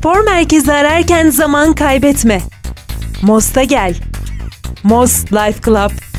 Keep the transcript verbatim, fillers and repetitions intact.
spor merkezi ararken zaman kaybetme. Most'a gel. Most Life Club.